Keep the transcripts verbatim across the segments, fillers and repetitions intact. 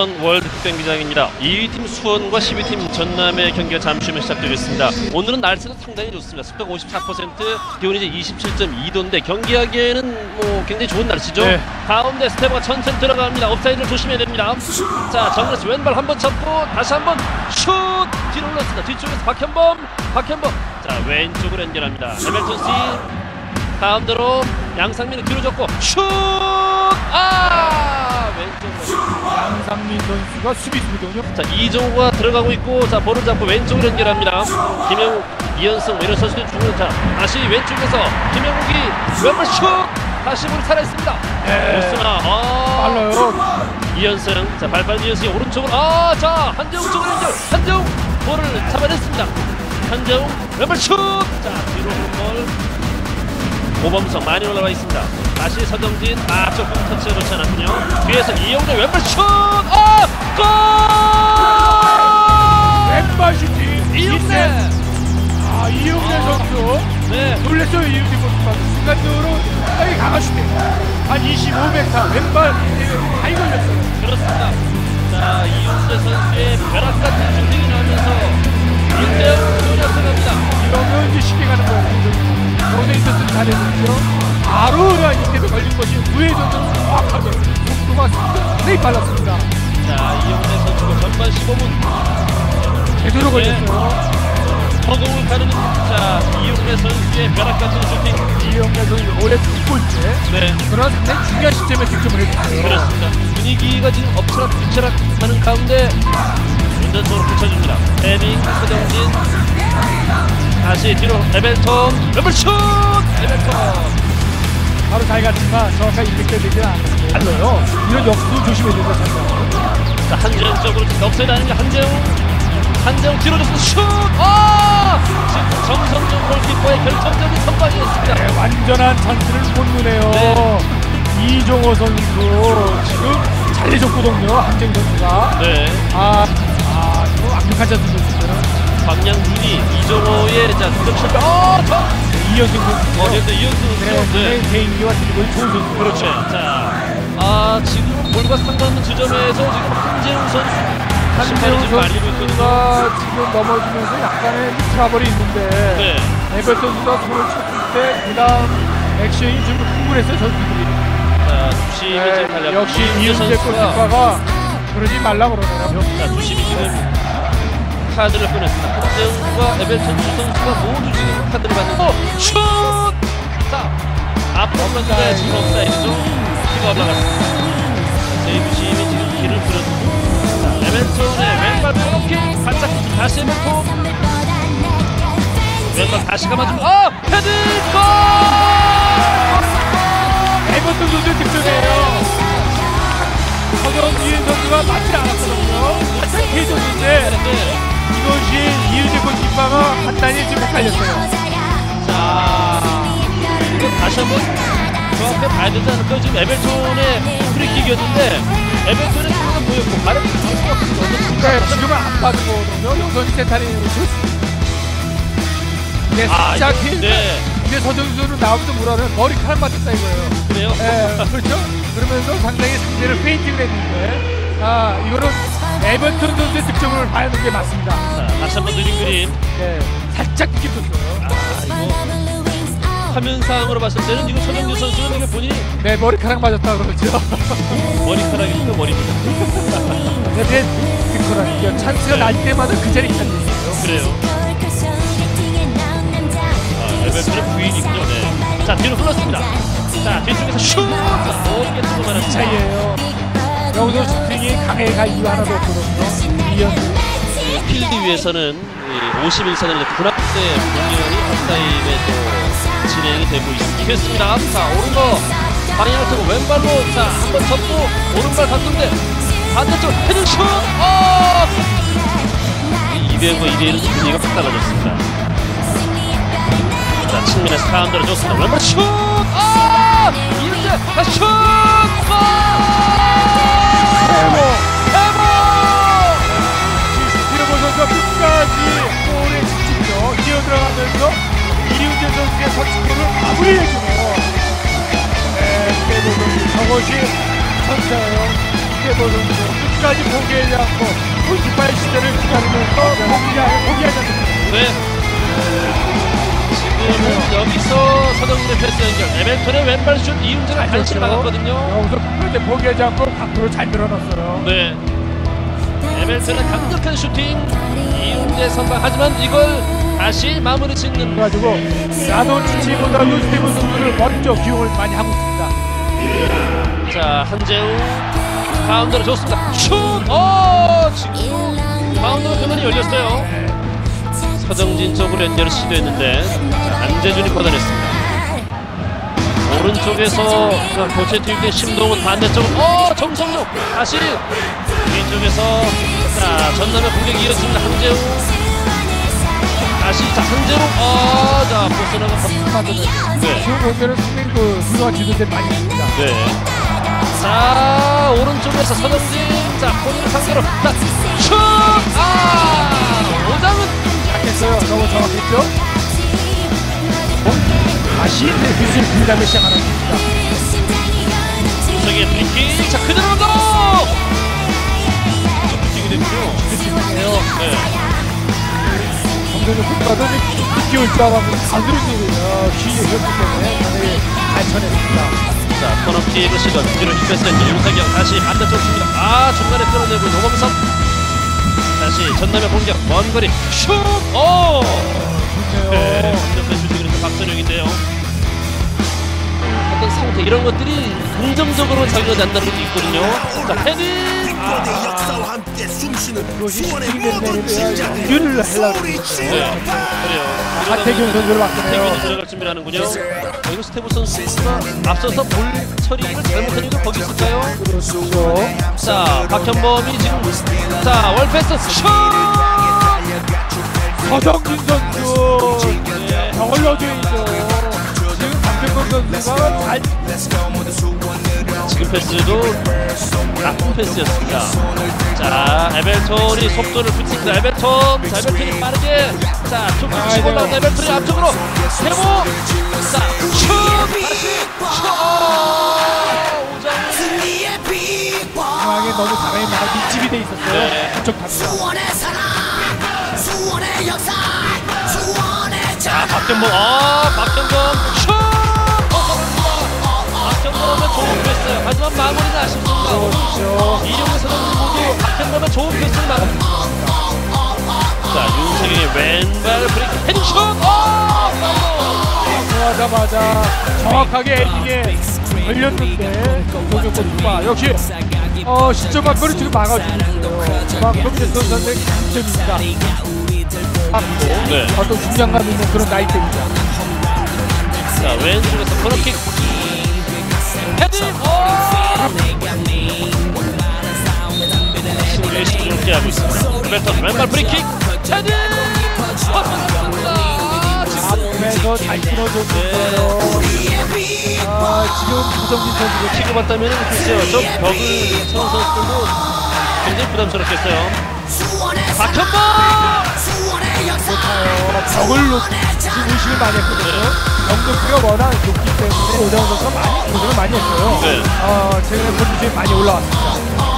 수원 월드 흑백경기장입니다. 이 위 팀 수원과 십 위 팀 전남의 경기가 잠시 후면 시작되겠습니다. 오늘은 날씨가 상당히 좋습니다. 습도가 오십사 퍼센트, 기온이 이제 이십칠 점 이 도인데 경기하기에는 뭐 굉장히 좋은 날씨죠. 네. 가운데 스테버가 천천히 들어갑니다. 옵사이드를 조심해야 됩니다. 자, 정글에서 왼발 한번 잡고 다시 한번 슛! 뒤로 올랐습니다. 뒤쪽에서 박현범, 박현범. 자, 왼쪽으로 연결합니다. 에벨턴 C 가운데로 양상민이 뒤로 줬고 슛! 아! 왼쪽으로 양상민 선수가 수비수거든요. 자, 이종호가 들어가고 있고, 자, 볼을 잡고 왼쪽으로 연결합니다. 김영욱, 이현승 이런 선수들이 중요한. 자, 다시 왼쪽에서 김영욱이 왼발 슛! 다시 볼이 살아있습니다. 네. 좋습니다. 아, 빨라요. 이현승, 자, 발빠른 이현승이 오른쪽으로, 아, 자, 한재웅 쪽으로 연결. 한재웅 볼을 잡아냈습니다. 한재웅 왼발 슛! 자, 뒤로 볼. 오범석 많이 올라와 있습니다. 다시 서정진, 아, 조금 터치가 좋지 않았군요. 뒤에서 이용재 왼발 슛! 아! 골! 왼발 슈팅 이용재! 아, 이용재 선수. 네. 놀랬어요. 이용재 선수. 순간적으로 굉장히 강한 슈팅. 한 이십오 미터 왼발 많이 걸렸어요. 그렇습니다. 자, 이용재 선수의 벼락 같은 슈팅이 나오면서 윤대영 선수가 들어갑니다. 이러면 이제 쉽게 가는 거예요. 로네이터스 잘했는데요. 바로 이렇게 걸린 것이 우회전으로 정확하게 속도가 상당히 빨랐습니다. 자, 이용재 선수가 전반 십오 분 제대로 걸렸어요. 허공을 가르는, 자, 이용재 선수의 벼락 같은 슈팅. 이용재 선수 올해 두 골째. 네. 그러나 상당히 중요한 시점에 득점을 했어요. 그렇습니다. 분위기가 지금 엎치락뒤치락 하는 가운데 운전석으로 붙여줍니다. 헤딩, 서정진. 다시 뒤로 에벨턴 왼발 슛! 에벨턴 바로 잘 갔지만 정확하게 임팩트 되지 않아요. 이런 역수 조심해야 되죠. 자, 한재웅 쪽으로 넉세이 다니는 한재웅. 한재웅 뒤로 줬어 슛! 아! 지금 정성준 골키퍼의 결정적인 선방이었습니다. 네, 완전한 찬스를 못 누네요. 네. 이종호 선수 지금 잘 내줬거든요. 한재웅 선수가. 네. 아, 아, 이거 완벽한 찬스였어요. 박량준이 이종호의, 자, 득점 실패. 어! 저! 이현승 선수. 어, 근데 이현승 선수. 네, 네. 개인기와 드리블이 좋은 선수. 그렇죠. 자, 아, 지금 볼과 상관없는 지점에서 지금 한재웅 선수 한재웅 지금 말리고 있거든요. 선수가 지금 넘어지면서 약간의 트러블이 있는데 네. 에벨 선수가 손을 쳤을 때 그 다음 액션이 좀 흥분했어요. 선수들이. 자, 주심이 네, 지금 달려. 역시 이윤재 골키퍼가 그러지 말라 그러더라고요. 자, 주심이 지금 카드를 꺼냈습니다. 한재웅과 에벨턴 두 선수가 모두 지금 카드를 받는. 어, 슛! 자, 앞으로 선수가 지금 옵사이드죠. 키가 올라갔습니다. 제이비심이 지금 길을 풀어주고, 자, 에벨턴의 왼발 페널킥 반짝 다시 에벨턴 왼발 다시 감아주고, 어! 헤딩 골! 에버턴 선수의 득점이에요. 서정진 선수가 맞지 않았거든요. 살짝 해줬는데 네. 이것이 이윤재 골키퍼가 판단이 좀 헷갈렸어요. 자, 이거 다시 한번 정확하게 봐야 되지 않을까요? 지금 에벨톤의 프리킥이었는데 에벨톤의 수가 보였고 발을 그러니까 지금은 안 받은 거거든요. 영선이 세타링으로 쳤습니다. 근데 아, 살짝 이거, 했는데 네. 근데 서정진 선수는 나오면서 뭐라는 머리카락 맞았다 이거예요. 그래요? 예, 그렇죠? 그러면서 상당히 상대를 페인팅을 했는데 아, 이거는 에버턴 선수의 득점을 봐야 하는 게 맞습니다. 자, 다시 한번 느린 그림. 네, 살짝 느낌 줬어요. 아, 이거 화면상으로 봤을 때는 이거 서정진 선수는 이게 본인이 네, 머리카락 맞았다 그러죠. 머리카락입니다, 머리입니다. 네, 득점이요. 찬스가 날 때마다 그 자리에 있어요. 그래요. 아, 에벨톤의 부인이군요. 네. 자, 뒤로 흘렀습니다. 자, 뒤쪽에서 슛! 자, 넓게 치고 말았습니다. 차이에요. 여기서 슈팅이 강해가 이유 하나도 없거든요. 이현수. 필드 위에서는 오십일 선을 군합대 공연이 핫타임에 또 진행이 되고 있습니다. 자, 오른거 방향을 트고 왼발로, 자, 한번 접고 오른발 갔는데 반대쪽 헤딩 슛! 어! 이 대 영과 이 대 일은 분위기가 확 달라졌습니다. 자, 측면에서 가운데로 줬습니다. 왼발 슛! 아! 이른데 다시 슛! 골! 해보! 해보! 스티르보 선수가 끝까지 골에 집중력 뛰어들어가면서 이윤재 선수의 선취골을 마무리해주네요. 네, 스티르보 선수 저것이 선수예요. 스티르보 선수 끝까지 끝까지 포기하지 않고 골키퍼의 시대를 기다리면서 포기하지, 포기하지 않습니다. 네. 지금은 여기서 서정진의 패스 연결. 에벨톤의 왼발 슛 이윤재가 간신히 막았거든요. 여기서 끝까지 포기하지 않고 각도를 잘 늘어났어요. 네. 에벨톤의 강력한 슈팅. 이윤재 선방. 하지만 이걸 다시 마무리 짓는. 그래가지고 라도치치보다도 스티븐 선수를 먼저 기용을 많이 하고 있습니다. 자, 한재우 바운드로 좋습니다. 슛! 어! 지금 바운드로 그만이 열렸어요. 서정진 쪽으로 연결을 시도했는데 자, 안재준이 걷어냈습니다. 오른쪽에서 교체 투입된 심동훈 반대쪽으로 어! 정성용 다시 뒤쪽에서 자, 전남의 공격이 이어집니다. 한재우 다시 자, 한재우 어! 자, 보스나가 네. 지금 보면은 상당히 그 훌륭한 지도자들이 많이 있습니다. 네. 자, 오른쪽에서 서정진 자, 본인을 상대로 자, 슛! 아! 오장은 했어요. 너무 정확했죠? 어? 다시 휘슬 그 다음에 시작하는 겁니다. 저기 브리킥 자 그대로 더 브리킥이 됐군요. 느낌이에요. 네. 정도는 훅가도 뛰어올 줄 알았는데 가드로 쉬었기 때문에 상당히 잘 쳐냈습니다. 자 코너킥을 시도 뒤로 뒷패스했던 윤석영 다시 반대쪽 칩니다. 아 중간에 끌어내고 노범석 다시 전남의 공격 먼 거리 슛! 오! 네, 완벽한 슈팅을 해서 박선영인데요. 어떤 상태 이런 것들이 긍정적으로 작용한다는 것도 있거든요. 자 헤딩! 아, 그것이 슈팅된 내리면 유를 하려고 네, 그래요. 하태균 선수를 태균이 맡겼네요. 들어갈 준비를 하는군요. 어, 이거 스테브 선수가 앞서서 볼 처리를 잘못한 이유가 거기 있을까요? 그렇죠. 자, 박현범이 지금 자, 월패스 슛! 서정진 선수 네. 저걸 넣어줘야죠. 지금 박현범 선수가 잘 지금 패스도 나쁜 패스였습니다. 자, 에벨톤이 속도를 붙입니다. 에벨톤, 자, 에벨톤이 빠르게 자, 툭툭 치고 나온 에벨톤이 앞쪽으로 세모, 자, 슛! 다시 슛! 오장. 상황에 너무 잘해 나가 밑집이 돼 있었어요. 네. 그쪽 갑니다. 자, 박현범, 아, 박현범 슛! 박현범의 좋은 패스. 하지만 마무리는 아쉽습니다. 그렇죠. 이룡의 선수들 모두 박현범의 좋은 패스를 막았습니다. 자, 윤석영의 왼발 브레이크 헤딩 슛! 어! 들어가자마자 정확하게 헤딩에 걸렸는데 조경권 투마 역시 어 시점 막거리 지금 막아주고 있어요. 그만큼 선수한테 강점입니다. 네. 어떤 중량감 있는 그런 나이대입니다. 자, 왼쪽에서 코너킥 헤딩! 어! 신규의 시즌을 깨하고 있습니다. 에벨턴 왼발 브레이킥 헤딩! 앞에서 잘 끊어줬어요. 아 지금 서정진 선수가 킥을 봤다면 글쎄요, 저 벽을 채운 선수들도 굉장히 부담스럽겠어요. 박현범! 벽을 놓 지금 의식을 많이 했거든요. 벽 높이가 워낙 높기 때문에 오대원 선수가 많이 고생을 많이 했어요. 네. 어, 최근에 컨디션이 많이 올라왔습니다.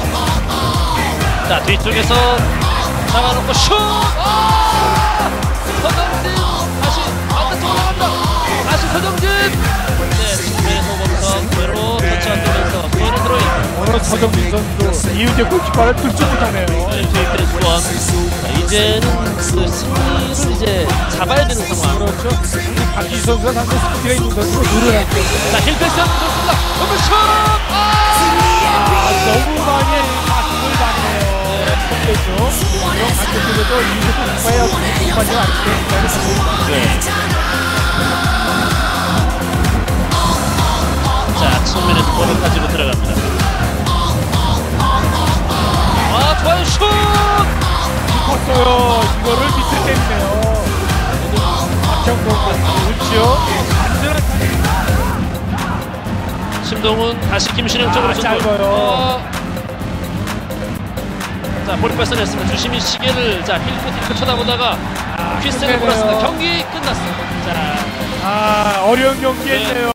자, 뒤쪽에서 잡아놓고 슛! 아! 서정진 다시 반대쪽으로 나간다. 다시 서정진. 네, 측면에서 오범석 외로 터치 안 되면서 손을 들어있고 오늘 서정진 선수 이윤재 골키퍼를 뚫지 못하네요. 투입된 수원. 자, 이제는 그 승리를 이제 잡아야 되는 상황. 그렇죠. 박기 선수가 상당히 스피드가 있는 선수로 늘어날 때 자, 힐패스 좋습니다. 오늘 슛! 아! 너무 많이 박기를 많이 해요. 그렇죠. 이런 관계쪽에서 이윤재 골키퍼의 공판이 아니기 때문에 네. 자, 측면에서 볼을 가지고 들어갑니다. 아, 좋아요, 슛! 깊었어요. 이거를 밑에 때리네요. 박형범 그렇죠. 심동훈 다시 김신영 쪽으로 아, 짧아요. 어. 자, 볼을 뺏어냈습니다. 주심이 시계를 자 힐끗 힐끗 쳐다보다가 아, 휘슬을 불었습니다. 경기 끝났습니다. 자, 아 어려운 경기였네요.